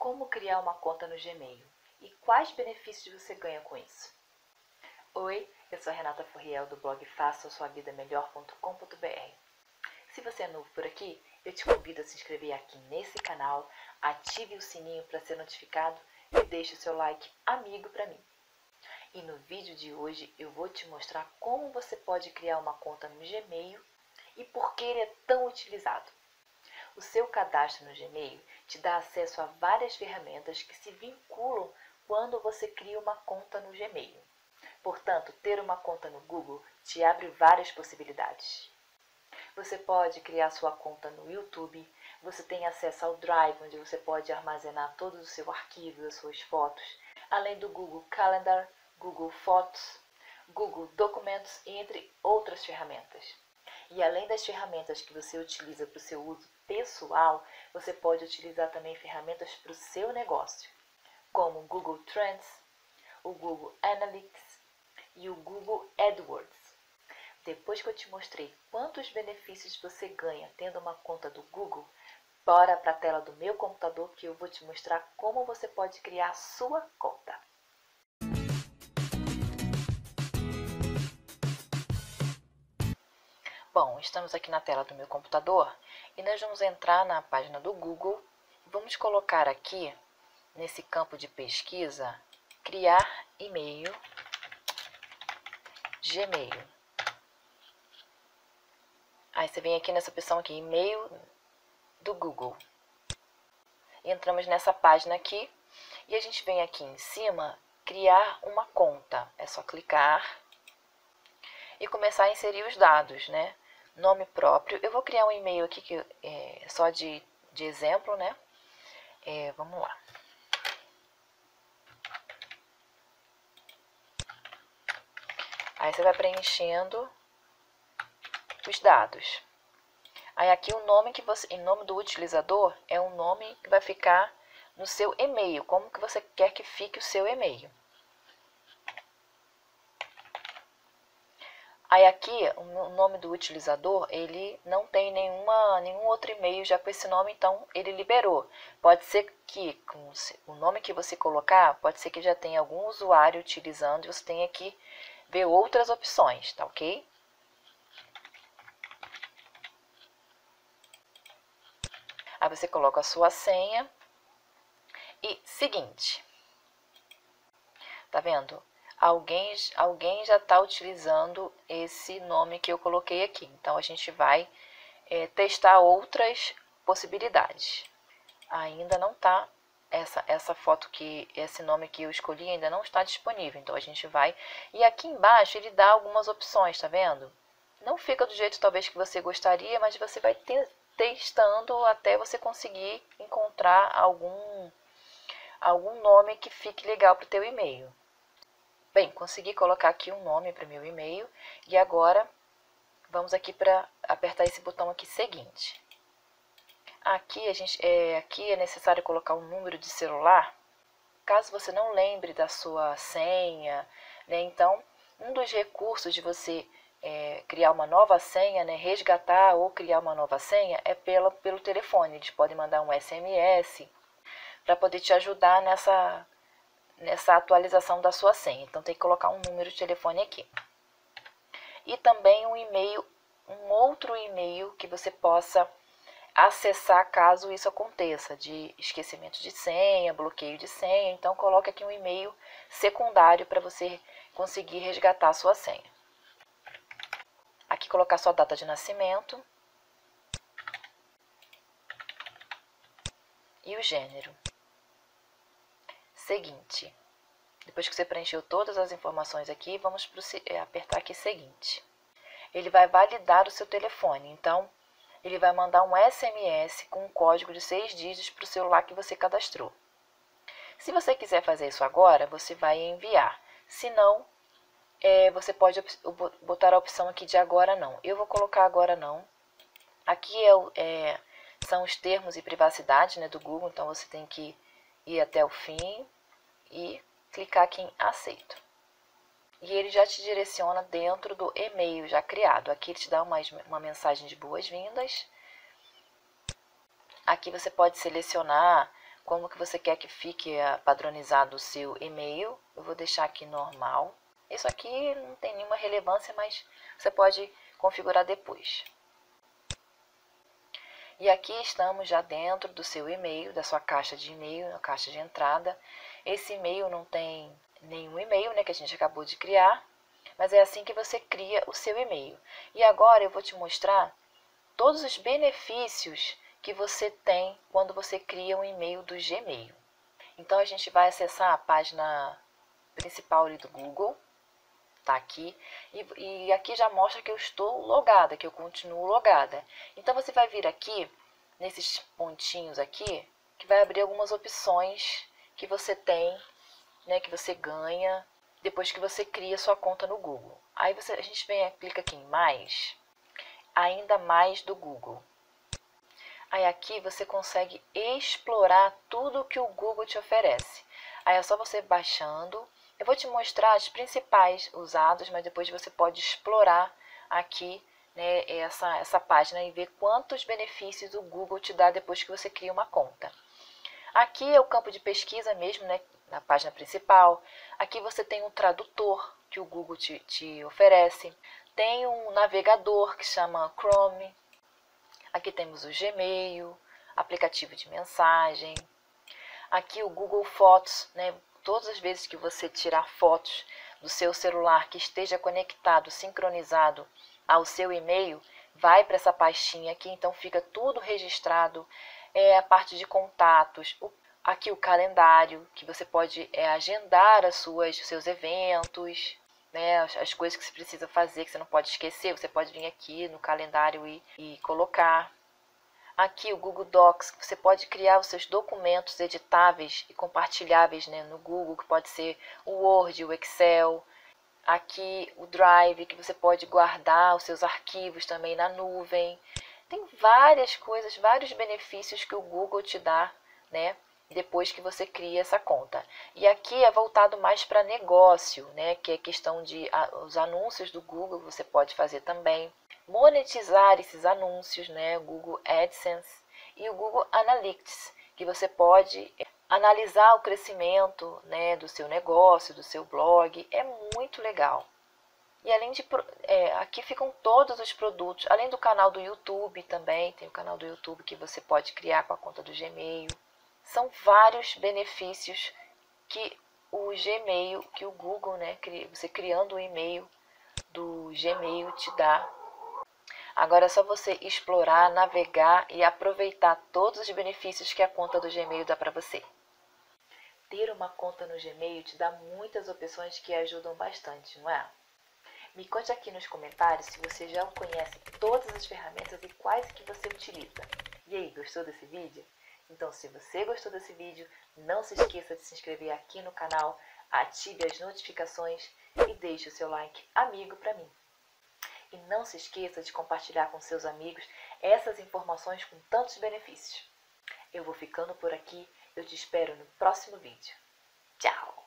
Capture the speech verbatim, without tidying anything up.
Como criar uma conta no Gmail e quais benefícios você ganha com isso? Oi, eu sou a Renata Furriel do blog faça sua vida melhor ponto com ponto br. Se você é novo por aqui, eu te convido a se inscrever aqui nesse canal, ative o sininho para ser notificado e deixe o seu like amigo para mim. E no vídeo de hoje eu vou te mostrar como você pode criar uma conta no Gmail e por que ele é tão utilizado. O seu cadastro no Gmail te dá acesso a várias ferramentas que se vinculam quando você cria uma conta no Gmail. Portanto, ter uma conta no Google te abre várias possibilidades. Você pode criar sua conta no YouTube, você tem acesso ao Drive, onde você pode armazenar todos os seus arquivos, as suas fotos, além do Google Calendar, Google Fotos, Google Documentos, entre outras ferramentas. E além das ferramentas que você utiliza para o seu uso pessoal, você pode utilizar também ferramentas para o seu negócio, como o Google Trends, o Google Analytics e o Google AdWords. Depois que eu te mostrei quantos benefícios você ganha tendo uma conta do Google, bora para a tela do meu computador que eu vou te mostrar como você pode criar a sua conta. Bom, estamos aqui na tela do meu computador e nós vamos entrar na página do Google. Vamos colocar aqui, nesse campo de pesquisa, criar e-mail, Gmail. Aí você vem aqui nessa opção aqui, e-mail do Google. Entramos nessa página aqui e a gente vem aqui em cima, criar uma conta. É só clicar e começar a inserir os dados, né? Nome próprio. Eu vou criar um e-mail aqui que é só de, de exemplo, né? É, vamos lá. Aí você vai preenchendo os dados. Aí aqui o nome que você, em nome do utilizador, é um nome que vai ficar no seu e-mail, como que você quer que fique o seu e-mail. Aí aqui, o nome do utilizador, ele não tem nenhuma, nenhum outro e-mail já com esse nome, então ele liberou. Pode ser que com o nome que você colocar, pode ser que já tenha algum usuário utilizando e você tenha que ver outras opções, tá ok? Aí você coloca a sua senha e seguinte, tá vendo? Alguém, alguém já está utilizando esse nome que eu coloquei aqui. Então, a gente vai é, testar outras possibilidades. Ainda não está, essa, essa foto, que esse nome que eu escolhi ainda não está disponível. Então, a gente vai... E aqui embaixo ele dá algumas opções, tá vendo? Não fica do jeito talvez que você gostaria, mas você vai ter, testando até você conseguir encontrar algum, algum nome que fique legal para o teu e-mail. Bem, consegui colocar aqui um nome para o meu e-mail e agora vamos aqui para apertar esse botão aqui seguinte. Aqui, a gente, é, aqui é necessário colocar um número de celular, caso você não lembre da sua senha, né? Então, um dos recursos de você é, criar uma nova senha, né, resgatar ou criar uma nova senha é pela, pelo telefone. Eles podem mandar um S M S para poder te ajudar nessa... nessa atualização da sua senha. Então, tem que colocar um número de telefone aqui. E também um e-mail, um outro e-mail que você possa acessar caso isso aconteça, de esquecimento de senha, bloqueio de senha. Então, coloque aqui um e-mail secundário para você conseguir resgatar a sua senha. Aqui colocar sua data de nascimento e o gênero. Seguinte, depois que você preencheu todas as informações aqui, vamos apertar aqui seguinte. Ele vai validar o seu telefone, então ele vai mandar um S M S com um código de seis dígitos para o celular que você cadastrou. Se você quiser fazer isso agora, você vai enviar. Se não, é, você pode botar a opção aqui de agora não. Eu vou colocar agora não. Aqui é, é, são os termos e privacidade, né, do Google, então você tem que ir até o fim e clicar aqui em aceito. E ele já te direciona dentro do e-mail já criado. Aqui ele te dá uma, uma mensagem de boas-vindas. Aqui você pode selecionar como que você quer que fique padronizado o seu e-mail. Eu vou deixar aqui normal. Isso aqui não tem nenhuma relevância, mas você pode configurar depois. E aqui estamos já dentro do seu e-mail, da sua caixa de e-mail, na caixa de entrada. Esse e-mail não tem nenhum e-mail, né, que a gente acabou de criar, mas é assim que você cria o seu e-mail. E agora eu vou te mostrar todos os benefícios que você tem quando você cria um e-mail do Gmail. Então a gente vai acessar a página principal ali do Google, tá aqui, e, e aqui já mostra que eu estou logada, que eu continuo logada. Então você vai vir aqui, nesses pontinhos aqui, que vai abrir algumas opções que você tem, né, que você ganha depois que você cria sua conta no Google. Aí você, a gente vem, clica aqui em mais, ainda mais do Google. Aí aqui você consegue explorar tudo que o Google te oferece. Aí é só você baixando. Eu vou te mostrar os principais usados, mas depois você pode explorar aqui, né, essa, essa página e ver quantos benefícios o Google te dá depois que você cria uma conta. Aqui é o campo de pesquisa mesmo, né, na página principal. Aqui você tem um tradutor que o Google te, te oferece. Tem um navegador que chama Chrome. Aqui temos o Gmail, aplicativo de mensagem. Aqui o Google Fotos, né? Todas as vezes que você tirar fotos do seu celular que esteja conectado, sincronizado ao seu e-mail, vai para essa pastinha aqui, então fica tudo registrado. É a parte de contatos, o, aqui o calendário, que você pode é, agendar as suas, os seus eventos, né, as, as coisas que você precisa fazer, que você não pode esquecer, você pode vir aqui no calendário e, e colocar. Aqui o Google Docs, que você pode criar os seus documentos editáveis e compartilháveis, né, no Google, que pode ser o Word, o Excel. Aqui o Drive, que você pode guardar os seus arquivos também na nuvem. Tem várias coisas, vários benefícios que o Google te dá, né, depois que você cria essa conta. E aqui é voltado mais para negócio, né, que é questão de a, os anúncios do Google, você pode fazer também. Monetizar esses anúncios, né, o Google AdSense e o Google Analytics, que você pode analisar o crescimento, né, do seu negócio, do seu blog. É muito legal. E além de, é, aqui ficam todos os produtos, além do canal do YouTube também, tem o canal do YouTube que você pode criar com a conta do Gmail. São vários benefícios que o Gmail, que o Google, né, você criando o e-mail do Gmail te dá. Agora é só você explorar, navegar e aproveitar todos os benefícios que a conta do Gmail dá para você. Ter uma conta no Gmail te dá muitas opções que ajudam bastante, não é? Me conte aqui nos comentários se você já conhece todas as ferramentas e quais que você utiliza. E aí, gostou desse vídeo? Então, se você gostou desse vídeo, não se esqueça de se inscrever aqui no canal, ative as notificações e deixe o seu like amigo para mim. E não se esqueça de compartilhar com seus amigos essas informações com tantos benefícios. Eu vou ficando por aqui, eu te espero no próximo vídeo. Tchau!